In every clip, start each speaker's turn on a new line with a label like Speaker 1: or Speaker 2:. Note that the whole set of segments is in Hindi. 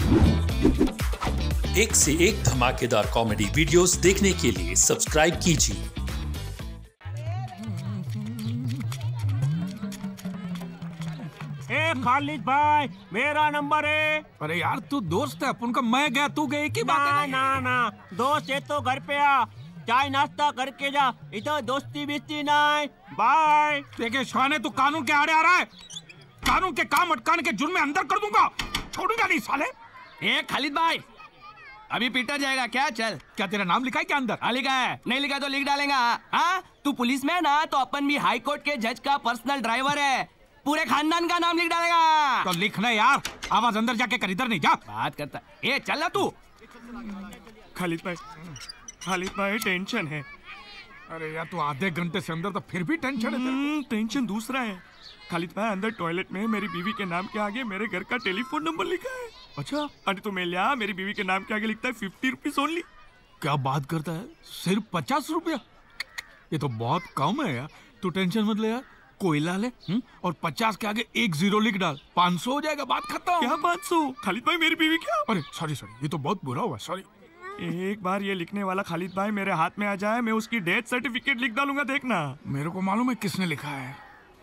Speaker 1: एक से एक धमाकेदार कॉमेडी वीडियोस देखने के लिए सब्सक्राइब कीजिए।
Speaker 2: खालिद भाई, मेरा नंबर है।
Speaker 3: अरे यार तू दोस्त है अपन का, मैं गया तू गए की बात है।
Speaker 2: ना दोस्त है तो घर पे आ, चाय नाश्ता करके जा, इधर दोस्ती बिस्ती नहीं। बाय।
Speaker 3: देखे शाने तू कानून के आड़े आ रहा है, कानून के काम अटकाने के जुर्म में अंदर कर दूंगा, छोड़ूंगा नहीं साले।
Speaker 4: ए खालिद भाई, अभी पीटा जाएगा क्या? चल।
Speaker 3: क्या तेरा नाम लिखा है क्या अंदर?
Speaker 4: हाँ लिखा है, नहीं लिखा तो लिख डालेगा। हाँ तू पुलिस में ना तो अपन भी हाई कोर्ट के जज का पर्सनल ड्राइवर है, पूरे खानदान का नाम लिख डालेगा।
Speaker 3: तो लिखना यार, आवाज अंदर जाके कर, इधर नहीं जा।
Speaker 4: बात करता ए चल ना तू।
Speaker 2: खालिद भाई टेंशन है।
Speaker 3: अरे यार तू आधे घंटे से अंदर तो फिर भी टेंशन है।
Speaker 2: टेंशन दूसरा है खालिद भाई, अंदर टॉयलेट में मेरी बीवी के नाम के आगे मेरे घर का टेलीफोन नंबर लिखा है।
Speaker 3: अच्छा
Speaker 2: अरे तो मैं लिया, मेरी बीवी के नाम के आगे लिखता है 50 रुपीज ओनली।
Speaker 3: क्या बात करता है, सिर्फ 50 रुपया? ये तो बहुत कम है यार। तू टेंशन मत ले यार, कोयला ले और 50 के आगे 1 0 लिख डाल, 500 हो जाएगा, बात खत्म।
Speaker 2: क्या 500? खालिद भाई मेरी बीवी क्या?
Speaker 3: अरे सॉरी ये तो बहुत बुरा हुआ, सॉरी।
Speaker 2: एक बार ये लिखने वाला खालिद भाई मेरे हाथ में आ जाए, मैं उसकी डेथ सर्टिफिकेट लिख डालूंगा, देखना।
Speaker 3: मेरे को मालूम है किसने लिखा है।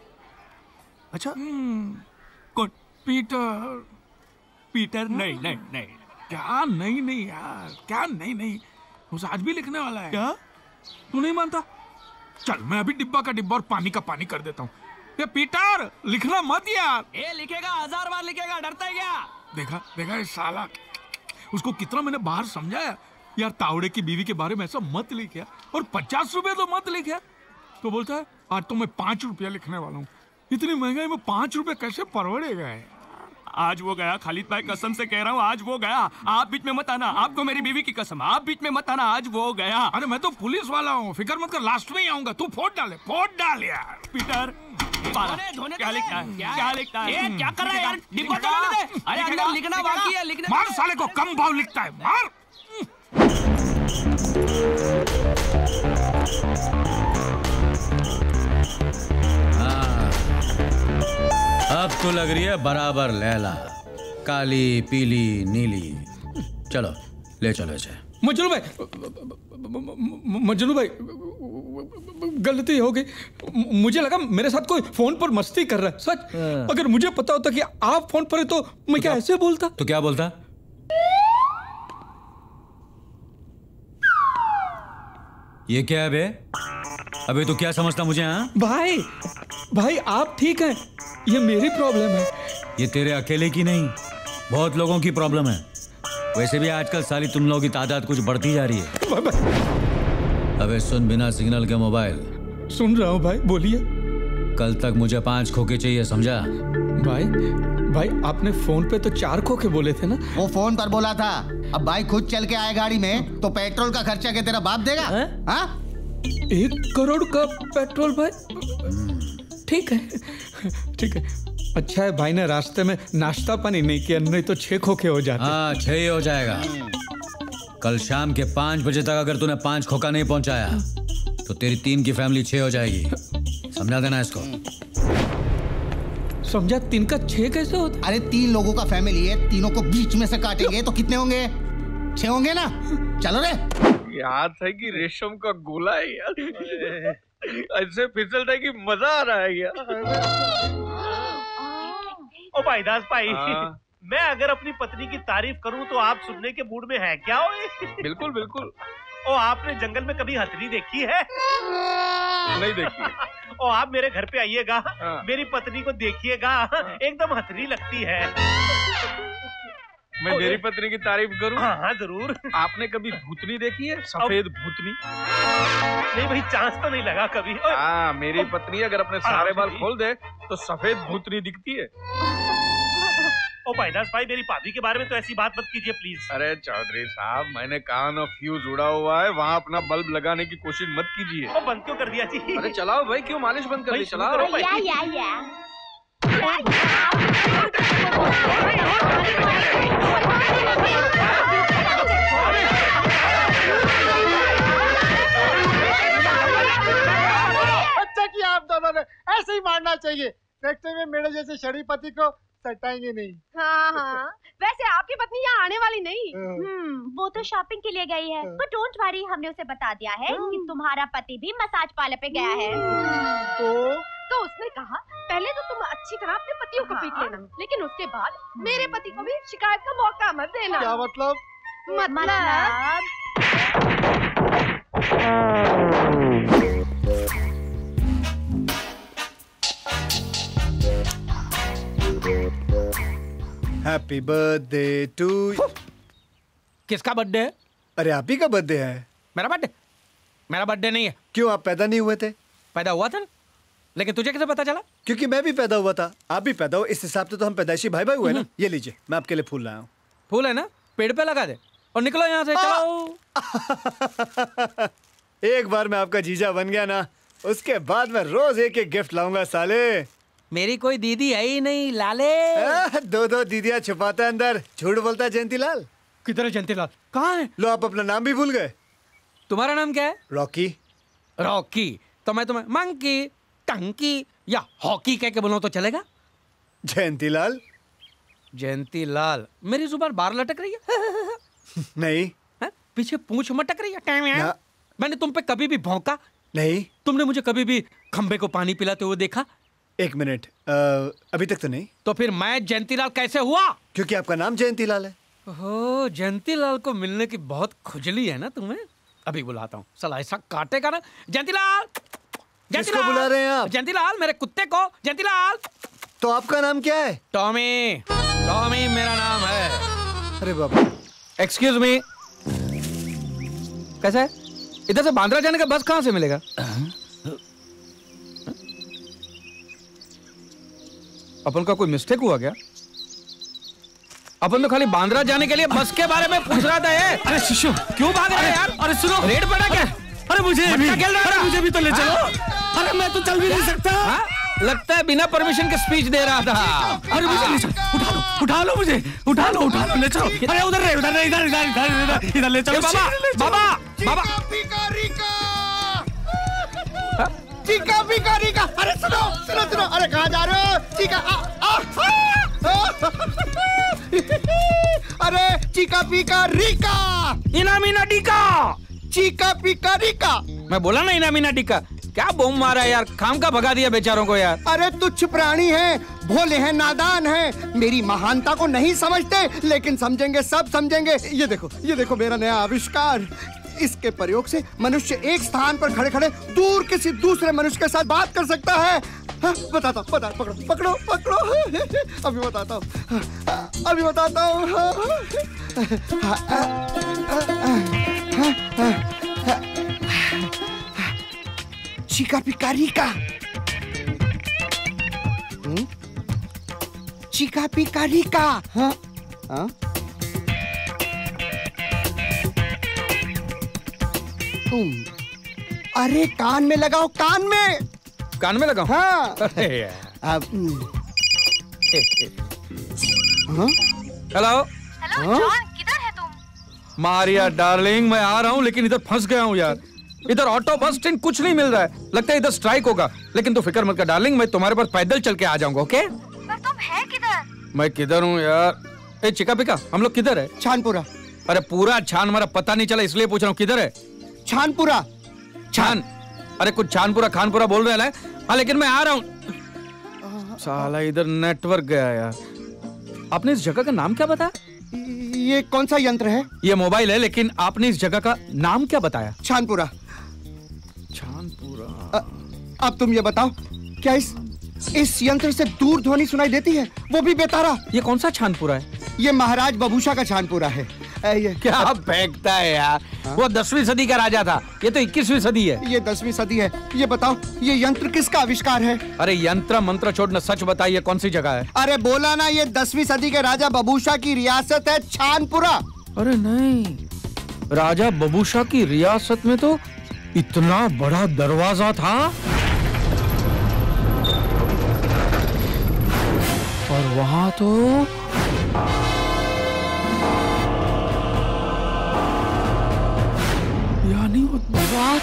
Speaker 2: अच्छा
Speaker 3: कौन? पीटर।
Speaker 2: नहीं
Speaker 3: क्या नहीं यार, क्या नहीं, उसे आज भी लिखने वाला है।
Speaker 2: क्या
Speaker 3: तू नहीं मानता? चल मैं अभी डिब्बा का डिब्बा और पानी का पानी कर देता हूँ। ये पीटर लिखना मत यार।
Speaker 4: ए लिखेगा, 1000 बार लिखेगा, डरता है क्या?
Speaker 3: देखा ये साला, उसको कितना मैंने बाहर समझाया यार, तावड़े की बीवी के बारे में ऐसा मत लिखिया, और 50 रुपए तो मत लिखिया। तो बोलता है आज तो मैं 5 रुपया लिखने वाला हूँ। इतनी महंगाई में 5 रुपए कैसे परवड़ेगा?
Speaker 2: आज वो गया खालिद भाई, कसम से कह रहा हूँ, आज वो गया। आप बीच में मत आना, आपको मेरी बीवी की कसम, आप बीच में मत आना, आज वो गया।
Speaker 3: अरे मैं तो पुलिस वाला हूँ, फिक्र मत कर, लास्ट में ही आऊंगा। तू फोड़ डाल यार।
Speaker 2: पीटर
Speaker 4: क्या लिखता है?
Speaker 2: क्या
Speaker 4: कर रहा है यार? डिब्बा डालने दे। अरे अंदर लिखना बाकी है, लिखना।
Speaker 3: मार साले को, कम भाव लिखता है, मार।
Speaker 5: अब तो लग रही है बराबर लैला, काली पीली नीली। चलो ले चलो इसे।
Speaker 6: मजनू भाई गलती हो गई, मुझे लगा मेरे साथ कोई फोन पर मस्ती कर रहा है। सच, अगर मुझे पता होता कि आप फोन पर है तो मैं क्या ऐसे बोलता?
Speaker 5: तो क्या बोलता? ये क्या है बे? अबे तो क्या समझता मुझे? हाँ
Speaker 6: भाई आप ठीक हैं, ये मेरी प्रॉब्लम है।
Speaker 5: ये तेरे अकेले की नहीं, बहुत लोगों की प्रॉब्लम है। वैसे भी आजकल साली तुम लोगों की तादाद कुछ बढ़ती जा रही है। अबे सुन, बिना सिग्नल के मोबाइल।
Speaker 6: सुन रहा हूँ भाई, बोलिए।
Speaker 5: कल तक मुझे 5 खोखे चाहिए, समझा?
Speaker 6: भाई आपने फोन पे तो 4 खोखे बोले थे ना?
Speaker 7: वो फोन पर बोला था, अब भाई खुद चल के आए गाड़ी में तो पेट्रोल का खर्चा क्या तेरा बाप देगा? हाँ?
Speaker 6: 1 करोड़ का पेट्रोल भाई? ठीक है। अच्छा है भाई ने रास्ते में नाश्ता पानी नहीं किया, नहीं तो 6 खोखे हो जाते।
Speaker 5: हाँ 6 ही हो जाएगा। कल शाम के 5 बजे तक अगर तूने 5 खोखा नहीं पहुंचाया तो तेरी 3 की फैमिली 6 हो जाएगी, समझा देना इसको।
Speaker 6: समझा? 3 का 6 कैसे होता?
Speaker 7: अरे 3 लोगों का फैमिली है, तीनों को बीच में से काटेंगे तो कितने होंगे? 6 होंगे ना? चलो रे।
Speaker 8: याद है कि रेशम का गोला है यार, ऐसे फिसलता है कि मजा आ रहा है यार।
Speaker 9: ओ भाईदास भाई, मैं अगर अपनी पत्नी की तारीफ करूं तो आप सुनने के मूड में है क्या?
Speaker 8: बिल्कुल।
Speaker 9: ओ आपने जंगल में कभी हथनी देखी है?
Speaker 8: नहीं देखी।
Speaker 9: ओ आप मेरे घर पे आइएगा, मेरी पत्नी को देखिएगा, एकदम हथनी लगती है।
Speaker 8: मैं मेरी पत्नी की तारीफ करूं?
Speaker 9: हाँ जरूर।
Speaker 8: आपने कभी भूतनी देखी है? सफेद भूतनी?
Speaker 9: नहीं भाई, चांस तो नहीं लगा कभी।
Speaker 8: हाँ, मेरी पत्नी अगर अपने सारे बाल खोल दे तो सफेद भूतनी दिखती है।
Speaker 9: ओ भाईदास भाई, मेरी भाभी के बारे में तो ऐसी बात मत कीजिए प्लीज।
Speaker 8: अरे चौधरी साहब, मैंने कहा ना फ्यूज उड़ा हुआ है, वहाँ अपना बल्ब लगाने की कोशिश मत कीजिए।
Speaker 9: ओ बंद क्यों कर दिया जी?
Speaker 8: अरे चलाओ भाई, क्यों मालिश बंद कर दी? चलाओ।
Speaker 10: अच्छा किया आप दोनों ने, ऐसे ही मारना चाहिए। फैक्ट्री में मेरे जैसे शरीफ पति को सटाएंगे नहीं।
Speaker 11: हाँ, वैसे आपकी पत्नी यहाँ आने वाली नहीं।
Speaker 12: वो तो शॉपिंग के लिए गई है। पर डोंट वरी, हमने उसे बता दिया है कि तुम्हारा पति भी मसाज पार्लर पे गया है।
Speaker 11: तो उसने कहा पहले तो तुम अच्छी तरह अपने पतियों को पीट लेना, लेकिन उसके बाद मेरे पति को भी शिकायत का मौका मत देना।
Speaker 10: क्या मतलब?
Speaker 13: Happy birthday to.
Speaker 6: किसका बर्थडे है?
Speaker 13: अरे आप ही का बर्थडे है।
Speaker 6: मेरा बर्थडे? मेरा बर्थडे नहीं है।
Speaker 13: क्यों, आप पैदा नहीं हुए थे?
Speaker 6: पैदा हुआ था ना, लेकिन तुझे कैसे पता चला?
Speaker 13: क्योंकि मैं भी पैदा हुआ था, आप भी पैदा हो, इस हिसाब से तो हम पैदाइशी भाई भाई हुए ना। ये लीजिए, मैं आपके लिए फूल लाया हूँ।
Speaker 6: फूल है ना, पेड़ पे लगा दे और निकलो यहाँ से, चलो।
Speaker 13: एक बार मैं आपका जीजा बन गया ना, उसके बाद मैं रोज एक एक गिफ्ट लाऊंगा साले।
Speaker 6: मेरी कोई दीदी है ही नहीं लाले।
Speaker 13: दो दीदियाँ छुपाता है अंदर, झूठ बोलता है जयंती लाल।
Speaker 6: किधर है जयंती लाल? कहाँ है?
Speaker 13: लो, आप अपना नाम भी भूल गए।
Speaker 6: तुम्हारा नाम क्या है?
Speaker 13: रॉकी।
Speaker 6: रॉकी? तो मैं तुम्हें मंकी, टंकी या हॉकी कह के बोलूं तो चलेगा?
Speaker 13: जयंती लाल।
Speaker 6: जयंती लाल? मेरी जुबान बाहर लटक रही है?
Speaker 13: नहीं।
Speaker 6: है? पीछे पूंछ मटक रही है? मैंने तुम पे कभी भी भौंका?
Speaker 13: नहीं।
Speaker 6: तुमने मुझे कभी भी खंबे को पानी पिलाते हुए देखा?
Speaker 13: एक मिनट, अभी तक तो नहीं।
Speaker 6: तो फिर मैं जयंती लाल कैसे हुआ?
Speaker 13: क्योंकि आपका नाम जयंती लाल है।
Speaker 6: ओह, जयंती लाल को मिलने की बहुत खुजली है ना तुम्हें? अभी बुलाता हूँ, साला ऐसा काटेगा ना। जयंती लाल!
Speaker 13: किसको बुला रहे हैं आप?
Speaker 6: जयंती लाल, मेरे कुत्ते को। जयंती लाल!
Speaker 13: तो आपका नाम क्या है?
Speaker 6: टॉमी। टॉमी मेरा नाम है।
Speaker 13: अरे बाबा।
Speaker 6: एक्सक्यूज मी, कैसा है? इधर से बांद्रा जाने का बस कहाँ से मिलेगा? अपन का कोई मिस्टेक हुआ क्या? अपन तो खाली बांद्रा जाने के लिए बस के बारे में पूछ रहा था ये।
Speaker 2: अरे शिशु,
Speaker 6: क्यों भाग रहे हैं यार?
Speaker 2: अरे सुनो,
Speaker 6: रेड पड़ा क्या?
Speaker 2: अरे मुझे भी,
Speaker 6: अरे
Speaker 2: मुझे भी तो ले चलो। अरे मैं तो चल भी नहीं सकता।
Speaker 6: लगता है बिना परमिशन के स्पीच दे रहा था।
Speaker 2: अरे मुझे ले चलो, उठा लो मुझे, उठा लो ले चलो। अरे उधर ले, इधर ले चलो।
Speaker 6: बाबा बाबा
Speaker 10: चीका पिका रिका। अरे सुनो सुनो सुनो, अरे कहाँ जा रहे हो? चीका अरे चीका पिका रिका,
Speaker 6: इनामीना टिका,
Speaker 10: चीका पिका रिका।
Speaker 6: मैं बोला ना इनामीना टिका। क्या बम मारा यार, खाम का भगा दिया बेचारों को यार।
Speaker 10: अरे तुच्छ प्राणी हैं, भोले हैं, नादान हैं, मेरी महानता को नहीं समझते, लेकिन समझेंगे, सब समझेंगे। ये देखो मेरा नया आविष्कार। इसके प्रयोग से मनुष्य एक स्थान पर खड़े खड़े दूर किसी दूसरे मनुष्य के साथ बात कर सकता है। बताता हूँ, पकड़ो अभी बताता हूँ। चीका पिकारी का, चीका पिकारी का। अरे कान में लगाओ, कान में
Speaker 6: लगाओ।
Speaker 10: हाँ।
Speaker 6: हेलो
Speaker 12: जॉन, किधर है तुम?
Speaker 6: मारिया डार्लिंग, मैं आ रहा हूँ, लेकिन इधर फंस गया हूँ यार। इधर ऑटो बस स्टैंड कुछ नहीं मिल रहा है, लगता है इधर स्ट्राइक होगा। लेकिन तू फिक्र मत कर डार्लिंग, मैं तुम्हारे पास पैदल चल के आ जाऊंगा। ओके?
Speaker 12: पर तुम है किधर?
Speaker 6: मैं किधर हूँ यार? ए चिका पिका, हम लोग किधर है?
Speaker 10: छानपुरा।
Speaker 6: अरे पूरा छान हमारा पता नहीं चला, इसलिए पूछ रहा हूँ किधर है?
Speaker 10: छानपुरा।
Speaker 6: छान? अरे कुछ छानपुरा खानपुरा बोल रहे हैं। हाँ लेकिन मैं आ रहा हूँ। साला इधर नेटवर्क गया यार। आपने इस जगह का नाम क्या बताया?
Speaker 10: ये कौन सा यंत्र है?
Speaker 6: ये मोबाइल है, लेकिन आपने इस जगह का नाम क्या बताया?
Speaker 10: छानपुरा।
Speaker 6: छानपुरा।
Speaker 10: अब तुम ये बताओ, क्या इस यंत्र से दूर ध्वनि सुनाई देती है, वो भी बेतारा?
Speaker 6: ये कौन सा छानपुरा है?
Speaker 10: ये महाराज बबूशा का छानपुरा है। ये
Speaker 6: क्या फेंकता है यार? वो 10वीं सदी का राजा था, ये तो 21वीं सदी है।
Speaker 10: ये 10वीं सदी है। ये बताओ, ये यंत्र किसका आविष्कार है?
Speaker 6: अरे यंत्र मंत्र छोड़ना, सच बताइए कौन सी जगह है?
Speaker 10: अरे बोला ना, ये 10वीं सदी के राजा बबूशा की रियासत है छानपुरा।
Speaker 6: अरे नहीं, राजा बबूशा की रियासत में तो इतना बड़ा दरवाजा था, और वहां तो यानी वो बात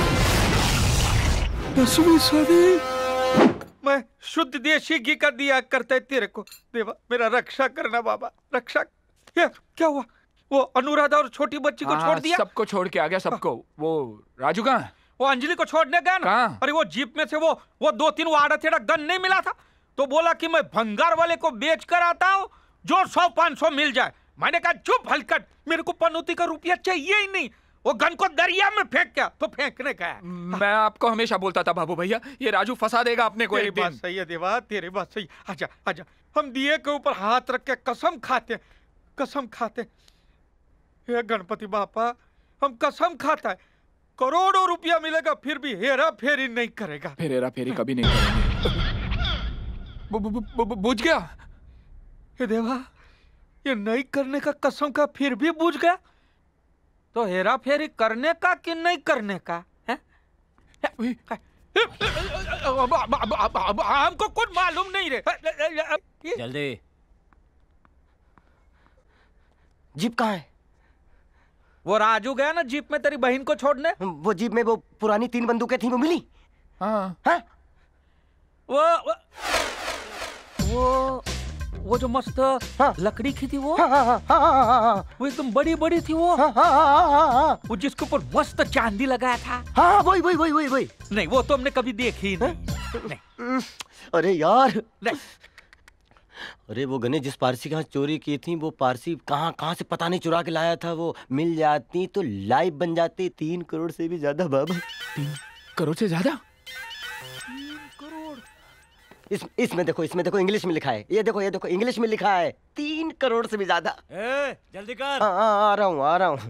Speaker 6: 10वीं सदी।
Speaker 3: मैं शुद्ध देशी घी का दिया करते तेरे को। देवा मेरा रक्षा करना बाबा, रक्षा।
Speaker 6: ये क्या हुआ? वो अनुराधा और छोटी बच्ची को छोड़ दिया?
Speaker 14: सबको छोड़ के आ गया, सबको। वो राजू कहाँ है?
Speaker 6: वो अंजलि को छोड़ने गया ना। अरे वो जीप में से वो 2-3 आड़ा टेढ़ा गन नहीं मिला था, तो बोला कि मैं भंगार वाले को बेच कर आता हूँ, जो 100-500 मिल जाए। मैंने कहा चुप हलकट, मेरे को पनौती का रुपया चाहिए ही नहीं। वो गन को दरिया में फेंक क्या? तो फेंकने का है।
Speaker 14: मैं आपको हमेशा बोलता था बाबू भैया, ये राजू फंसा देगा अपने को एक दिन।
Speaker 6: बात सही है देवा, तेरी बात सही। आजा आजा, हम दिए के ऊपर हाथ रख के कसम खाते, कसम खाते। हे गणपति बापा, हम कसम खाता है, करोड़ों रुपया मिलेगा फिर भी हेरा फेरी नहीं करेगा।
Speaker 14: फिर हेरा फेरी कभी नहीं करेंगे। बुझ गया?
Speaker 6: हे देवा, ये नहीं करने का कसम का फिर भी बुझ गया, तो हेरा फेरी करने का कि नहीं करने का है? हमको कुछ मालूम नहीं रे।
Speaker 4: जल्दी। जीप कहाँ है?
Speaker 6: वो राजू गया ना जीप में तेरी बहन को छोड़ने।
Speaker 4: वो जीप में वो पुरानी 3 बंदूकें थी, वो मिली?
Speaker 14: हाँ।
Speaker 4: हाँ?
Speaker 6: वो जो मस्त लकड़ी की थी वो। वो एकदम बड़ी बड़ी थी वो। वो जिसके ऊपर मस्त चांदी लगाया था।
Speaker 4: हाँ, वही।
Speaker 6: नहीं, वो तो हमने कभी देखी ही नहीं।
Speaker 4: अरे यार, अरे वो गने जिस पारसी के यहाँ चोरी की थी, वो पारसी कहाँ से पता नहीं चुरा के लाया था। वो मिल जाती तो लाइव बन जाती। 3 करोड़ से भी ज्यादा बाबा।
Speaker 14: 3 करोड़ से ज्यादा?
Speaker 6: 3 करोड़।
Speaker 4: इसमें देखो इंग्लिश में लिखा है। ये देखो इंग्लिश में लिखा है 3 करोड़ से भी ज्यादा।
Speaker 6: जल्दी कर।
Speaker 4: आ रहा हूँ।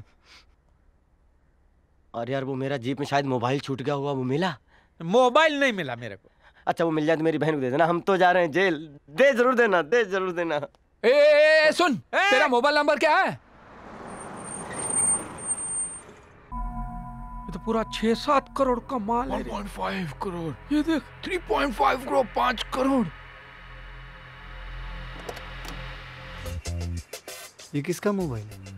Speaker 4: और यार वो मेरा जीप में शायद मोबाइल छूट गया हुआ, वो मिला?
Speaker 6: मोबाइल नहीं मिला मेरे को।
Speaker 4: अच्छा, वो मिल जाए तो मेरी बहन को दे देना, हम तो जा रहे हैं जेल। दे जरूर देना।
Speaker 14: ए, सुन, तेरा मोबाइल नंबर क्या है?
Speaker 6: ये तो पूरा 6-7 करोड़ का माल है।
Speaker 14: 1.5 करोड़। ये देख, 3.5 करोड़, 5 करोड़।
Speaker 13: ये किसका मोबाइल है?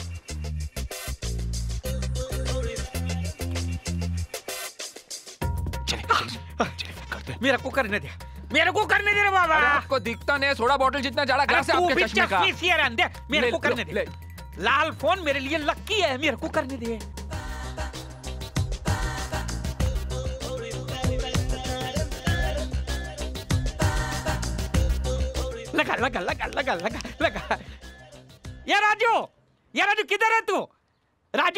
Speaker 6: मेरे को करने दे रे बाबा।
Speaker 14: अरे आपको दिखता नहीं, सोडा बोतल जितना जाड़ा ग्लास है आपके चश्मे का।
Speaker 6: मेरे को करने दे। लाल फोन मेरे लिए लकी है, मेरे को करने दे। लगा। ये राजू किधर है तू? राजू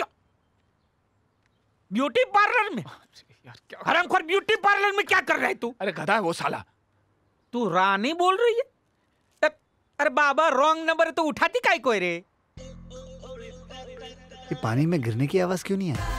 Speaker 6: ब्यूटी पार्लर में। हरामखोर, ब्यूटी पार्लर में क्या कर रहा है तू?
Speaker 14: अरे गधा है वो साला।
Speaker 6: तू रानी बोल रही है? अरे बाबा, रॉन्ग नंबर है तो उठाती काहे कोई रे?
Speaker 13: ये पानी में गिरने की आवाज क्यों नहीं है?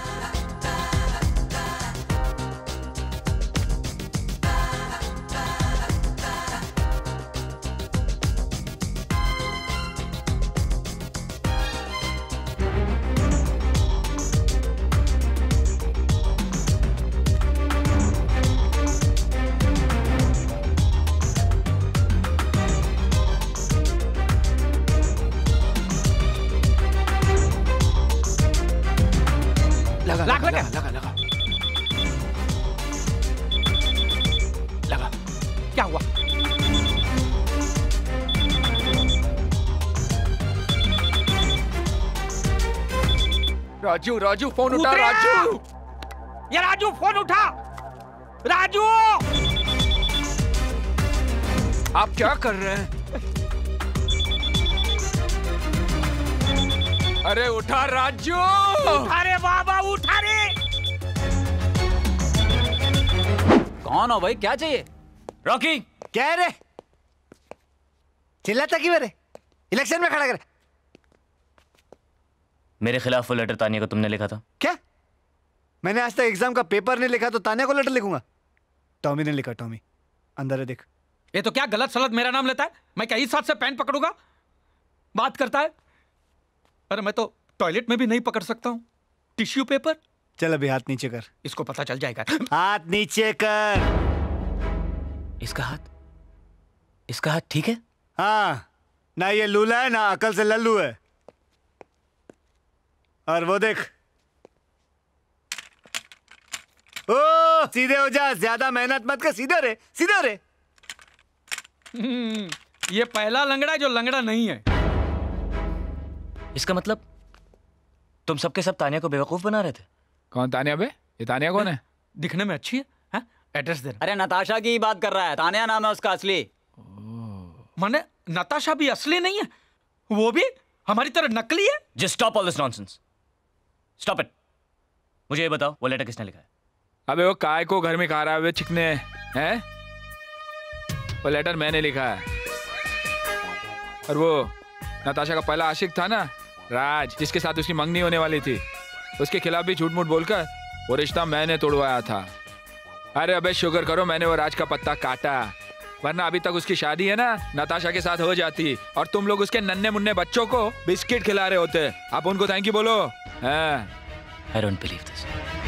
Speaker 6: लगा। क्या हुआ?
Speaker 14: राजू फोन उठा। राजू,
Speaker 6: ये राजू फोन उठा। राजू,
Speaker 14: आप क्या कर रहे हैं? अरे उठा राजू।
Speaker 6: उठा रे बाबा, उठा रे।
Speaker 5: कौन हो भाई, क्या चाहिए?
Speaker 13: रॉकी, क्या है रे? चिल्लाता क्यों रे? इलेक्शन में खड़ा कर।
Speaker 15: मेरे खिलाफ वो लेटर तानिया को तुमने लिखा था?
Speaker 13: क्या? मैंने आज तक एग्जाम का पेपर नहीं लिखा तो तानिया को लेटर लिखूंगा? टॉमी ने लिखा। टॉमी अंदर है, देख।
Speaker 6: ये तो क्या गलत सलत मेरा नाम लेता है? मैं क्या इस हाथ से पेन पकड़ूंगा? बात करता है। अरे मैं तो टॉयलेट में भी नहीं पकड़ सकता हूँ टिश्यू पेपर।
Speaker 13: चल अभी हाथ नीचे कर,
Speaker 6: इसको पता चल जाएगा।
Speaker 13: हाथ नीचे कर।
Speaker 15: इसका हाथ ठीक है?
Speaker 13: हाँ, ना ये लूला है ना अकल से लल्लू है। और वो देख, ओ सीधे हो जा, ज्यादा मेहनत मत कर, सीधा रे, सीधा रे।
Speaker 6: ये पहला लंगड़ा है जो लंगड़ा नहीं है।
Speaker 15: इसका मतलब तुम सबके सब तानिया को बेवकूफ बना रहे थे?
Speaker 14: कौन तानिया बे? ये तानिया कौन है?
Speaker 2: दिखने में अच्छी है, एड्रेस दे।
Speaker 16: अरे नताशा की बात कर रहा है, तानिया नाम है उसका असली।
Speaker 2: माने नताशा भी असली नहीं है, वो भी हमारी तरह नकली है?
Speaker 15: Just stop all this nonsense, stop it. मुझे ये बताओ वो लेटर किसने लिखा है?
Speaker 14: अबे वो काय को घर में खा रहा है चिकने हैं? वो लेटर मैंने लिखा है। और वो नताशा का पहला आशिक था ना, राज, जिसके साथ उसकी मंगनी होने वाली थी, उसके खिलाफ भी झूठ मूठ बोलकर वो रिश्ता मैंने तोड़वाया था। अरे अबे शुक्र करो मैंने वो राज का पत्ता काटा, वरना अभी तक उसकी शादी है ना नताशा के साथ हो जाती और तुम लोग उसके नन्हे मुन्ने बच्चों को बिस्किट खिला रहे होते। आप उनको थैंक यू बोलो।
Speaker 15: I don't believe this.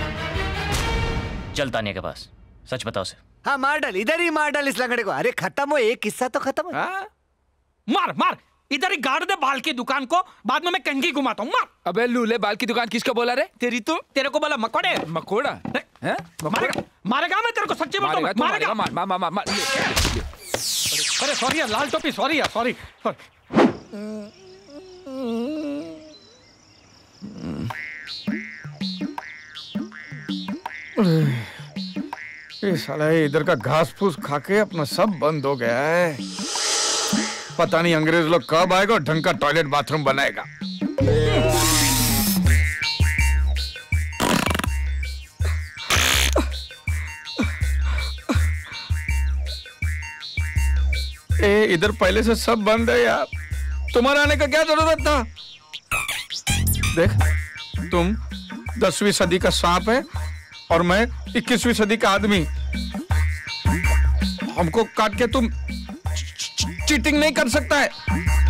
Speaker 15: चल तानिया के पास, सच बताओ उसे।
Speaker 13: हाँ मार डाल, इधर ही मार डाल इस लंगड़े को। अरे खत्म हो, एक किस्सा तो खत्म हो।
Speaker 2: मार मार, इधर ही गाड़ दे बाल की दुकान को, बाद में मैं कंघी घुमाता हूँ। मार।
Speaker 14: अबे लूले, बाल की दुकान किसको बोला रे?
Speaker 2: तेरी तो, तेरे को बोला मकोड़े।
Speaker 14: मकोड़ा?
Speaker 2: मारेगा मैं तेरे को, सच्ची बोलता हूँ। मारेगा।
Speaker 14: मार।
Speaker 2: अरे सॉरी यार, लाल टोपी, सॉरी यार, सॉरी।
Speaker 3: ये साला इधर का घास फूस खा के अपना सब बंद हो गया है। पता नहीं अंग्रेज लोग कब आएगा और ढंग का टॉयलेट बाथरूम बनाएगा। इधर पहले से सब बंद है यार, तुम्हारा आने का क्या जरूरत था? देख, तुम 10वीं सदी का सांप है और मैं 21वीं सदी का आदमी। हमको काट के तुम चीटिंग नहीं कर सकता है।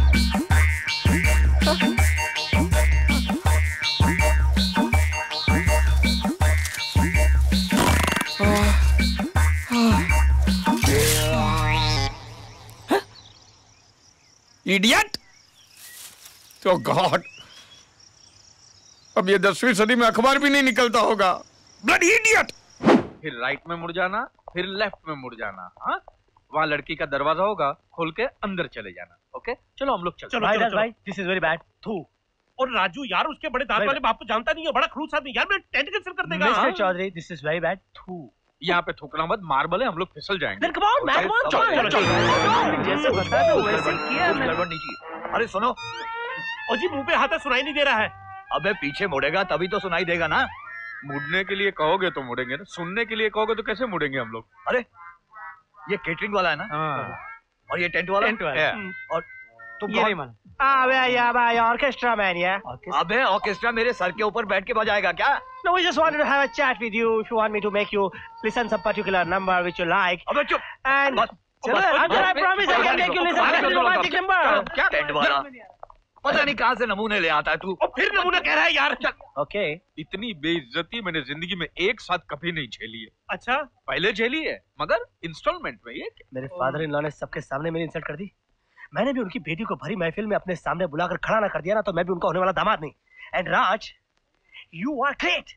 Speaker 3: इडियट! तो गॉड, अब ये 10वीं सदी में अखबार भी नहीं निकलता होगा। Bloody idiot!
Speaker 8: फिर राइट में मुड़ जाना, फिर लेफ्ट में मुड़ जाना। हाँ, वहाँ लड़की का दरवाजा होगा, खोल के अंदर चले जाना। ओके, चलो हम लोग चलते हैं।
Speaker 9: भाई दिस इज वेरी बैड। थू। और राजू यार, उसके बड़े दांत वाले बाप को जानता नहीं है, बड़ा खड़ूस आदमी यार, मैं टेंट कैंसिल कर देगा।
Speaker 8: Mister
Speaker 9: Chaudhary, this is very bad. थू।
Speaker 8: यहाँ पे थूकना मत, मार्बल है, हम लोग फिसल जाएंगे।
Speaker 9: Come on, man, come on, चलो। जैसे बताया तो वैसे किया मैंने।
Speaker 17: गड़बड़ नहीं की। अरे सुनो,
Speaker 9: ओ जी, मुंह पे हाथ है, सुनाई नहीं दे रहा है।
Speaker 17: अबे पीछे मुड़ेगा तभी तो सुनाई देगा ना।
Speaker 8: मुड़ने के लिए कहोगे तो मुड़ेंगे ना, सुनने के लिए कहोगे तो कैसे मुड़ेंगे हम लोग?
Speaker 17: अरे ये केटरिंग वाला है ना, और ये टेंट वाला और तुम
Speaker 9: ये नहीं माना। अबे ऑर्केस्ट्रा मैन यार।
Speaker 17: अबे ऑर्केस्ट्रा मेरे सर के ऊपर बैठ के बजाएगा क्या?
Speaker 9: No, we just wanted to have a chat with you. If you want me to make you listen some particular number which you like.
Speaker 17: अबे चुप।
Speaker 9: And I promise I can make you listen to a romantic number.
Speaker 17: क्या टेंट वाला? पता नहीं कहाँ से नमूने ले आता है तू।
Speaker 9: और फिर नमूना कह रहा है यार।
Speaker 8: ओके, इतनी बेइज्जती मैंने जिंदगी में एक साथ कभी नहीं झेली है।
Speaker 9: अच्छा,
Speaker 8: पहले झेली है मगर इंस्टॉलमेंट में। ये
Speaker 9: मेरे फादर इन लॉ ने सबके सामने मेरी इंसल्ट कर दी। मैंने भी उनकी बेटी को भरी महफिल में अपने सामने बुलाकर खड़ा ना कर दिया ना, तो मैं भी उनका होने वाला दामाद नहीं। And Raj, you are great.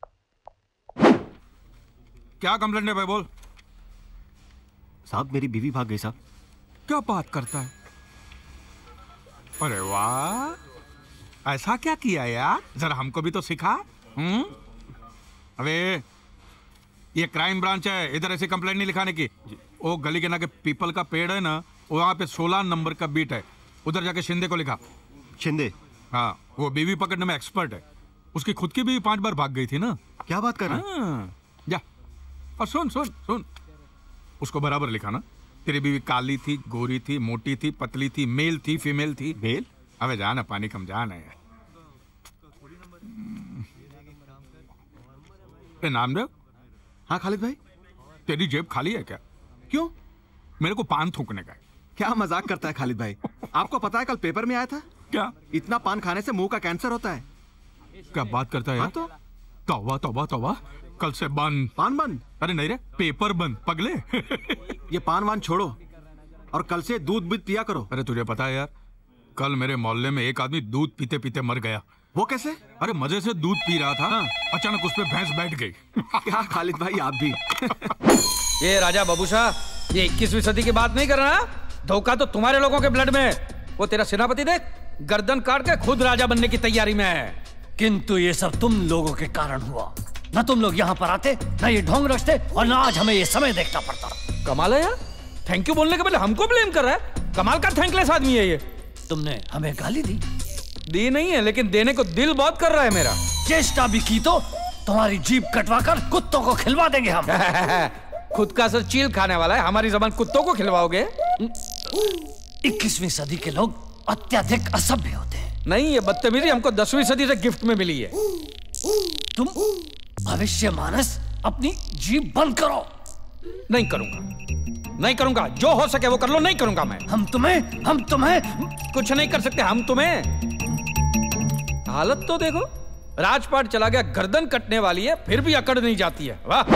Speaker 3: क्या कंप्लेंट है भाई? बोल।
Speaker 4: साहब मेरी बीवी भाग गई साहब।
Speaker 3: क्या बात करता है? अरे वाह, ऐसा क्या किया यार? जरा हमको भी तो सिखा। अबे ये क्राइम ब्रांच है, इधर ऐसी कंप्लेंट नहीं लिखाने की। वो गली के ना के पीपल का पेड़ है ना, वहाँ पे 16 नंबर का बीट है, उधर जाके शिंदे को लिखा।
Speaker 4: शिंदे?
Speaker 3: हाँ, वो बीवी पकड़ने में एक्सपर्ट है। उसकी खुद की भी 5 बार भाग गई थी ना।
Speaker 4: क्या बात कर रहा है?
Speaker 3: जा और सुन उसको बराबर लिखा ना। तेरी बीवी काली थी, गोरी थी, मोटी थी, पतली थी, मेल थी, फीमेल थी।
Speaker 4: मेल?
Speaker 3: अबे जाना, पानी कम जाना है। नामदेव।
Speaker 4: हाँ खालिद भाई।
Speaker 3: तेरी जेब खाली है क्या?
Speaker 4: क्यों?
Speaker 3: मेरे को पान थूकने का है।
Speaker 4: क्या मजाक करता है खालिद भाई? आपको पता है कल पेपर में आया था
Speaker 3: क्या?
Speaker 4: इतना पान खाने से मुंह का कैंसर होता है।
Speaker 3: क्या बात करता है यार?
Speaker 4: तो
Speaker 3: तौबा तौबा तौबा, कल से बंद।
Speaker 4: पान बंद?
Speaker 3: अरे नहीं रे, पेपर बंद पगले।
Speaker 4: ये पान वान छोड़ो और कल से दूध भी पिया करो।
Speaker 3: अरे तुझे पता है यार, कल मेरे मोहल्ले में एक आदमी दूध पीते पीते मर गया।
Speaker 4: वो कैसे?
Speaker 3: अरे मजे से दूध पी रहा था। हाँ। अचानक उस पे भैंस बैठ गई।
Speaker 4: क्या खालिद भाई आप भी?
Speaker 6: ये राजा बबूशा, ये 21वीं सदी की बात नहीं कर रहा। धोखा तो तुम्हारे लोगों के ब्लड में है। वो तेरा सेनापति देख, गर्दन काट के खुद राजा बनने की तैयारी में है।
Speaker 15: किंतु ये सब तुम लोगों के कारण हुआ। न तुम लोग यहाँ पर आते, न ये ढोंग रचते, और न आज हमें ये समय देखना पड़ता।
Speaker 6: कमाल है यार, थैंक यू बोलने के पहले हमको ब्लेम कर रहा है। कमाल का थैंकलेस आदमी है ये।
Speaker 15: तुमने हमें गाली
Speaker 6: दी नहीं है, लेकिन देने को दिल बहुत कर रहा है मेरा।
Speaker 15: चेष्टा भी की तो तुम्हारी जीभ कटवाकर कुत्तों को खिलवा देंगे हम।
Speaker 6: खुद का सर चील खाने वाला है, हमारी जबान कुत्तों को खिलवाओगे?
Speaker 15: 21वीं सदी के लोग अत्यधिक असभ्य होते हैं।
Speaker 6: नहीं, ये बदतमीजी हमको 10वीं सदी से गिफ्ट में मिली है।
Speaker 15: तुम भविष्य मानस अपनी जीभ बंद करो।
Speaker 6: नहीं करूंगा, जो हो सके वो कर लो। नहीं करूंगा मैं।
Speaker 15: हम तुम्हें
Speaker 6: कुछ नहीं कर सकते। हम तुम्हें, हालत तो देखो, राजपाट चला गया, गर्दन कटने वाली है, फिर भी अकड़ नहीं जाती है। वाह।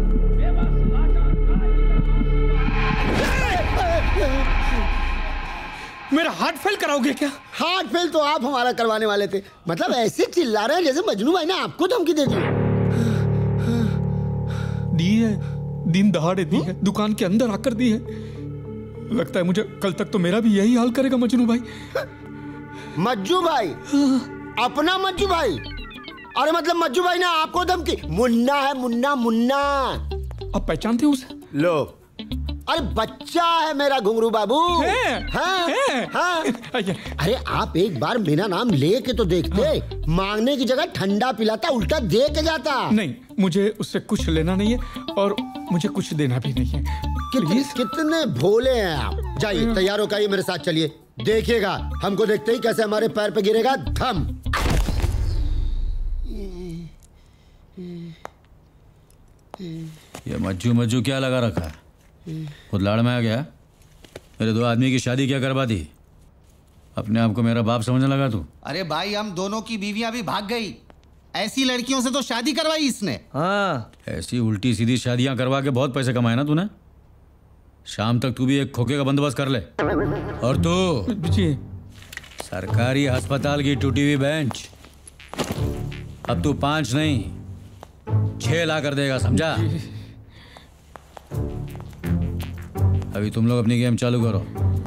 Speaker 6: मेरा हार्ट फेल कराओगे क्या?
Speaker 10: हार्ट फेल तो आप हमारा करवाने वाले थे। मतलब ऐसे चिल्ला रहे हैं जैसे मजनू भाई ने आपको धमकी दे दी
Speaker 3: है। दिन दहाड़े दी है, दुकान के अंदर आकर दी है। लगता है मुझे कल तक तो मेरा भी यही हाल करेगा मजनू भाई।
Speaker 10: मज्जू भाई, अपना मज्जू भाई? अरे मतलब मज्जू भाई ने आपको धमकी? मुन्ना है, मुन्ना।
Speaker 3: आप पहचानते हो उसे?
Speaker 10: लो, अरे बच्चा है मेरा घुंगरू बाबू। हाँ। अरे आप एक बार मेरा नाम लेके तो देखते। मांगने की जगह ठंडा पिलाता, उल्टा दे के जाता।
Speaker 3: नहीं, मुझे उससे कुछ लेना नहीं है और मुझे कुछ देना भी नहीं है।
Speaker 10: कितने भोले हैं आप। जाइए, तैयार होकर आइए, मेरे साथ चलिए। देखिएगा हमको देखते ही कैसे हमारे पैर पे गिरेगा धम।
Speaker 5: ये मज्जू क्या लगा रखा है? खुद लाड़ में आ गया। मेरे दो आदमी की शादी क्या करवा दी? अपने आप को मेरा बाप समझने लगा तू?
Speaker 7: अरे भाई, हम दोनों की बीवियां भी भाग गई। ऐसी लड़कियों से तो शादी करवाई इसने।
Speaker 5: हाँ, ऐसी उल्टी सीधी शादियां करवा के बहुत पैसे कमाए ना तूने। शाम तक तू भी एक खोखे का बंदोबस्त कर ले। और तू
Speaker 3: जी,
Speaker 5: सरकारी अस्पताल की टूटी हुई बेंच अब तू 5 नहीं 6 ला कर देगा, समझा? अभी तुम लोग अपनी गेम चालू करो।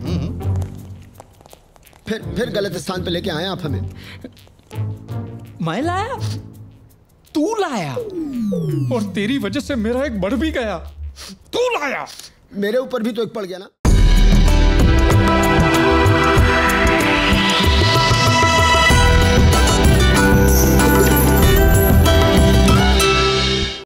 Speaker 10: फिर गलत स्थान पे लेके आए आप हमें।
Speaker 3: मैं लाया? तू लाया? और तेरी वजह से मेरा एक बढ़ भी गया। तू लाया?
Speaker 10: मेरे ऊपर भी तो एक पड़ गया ना।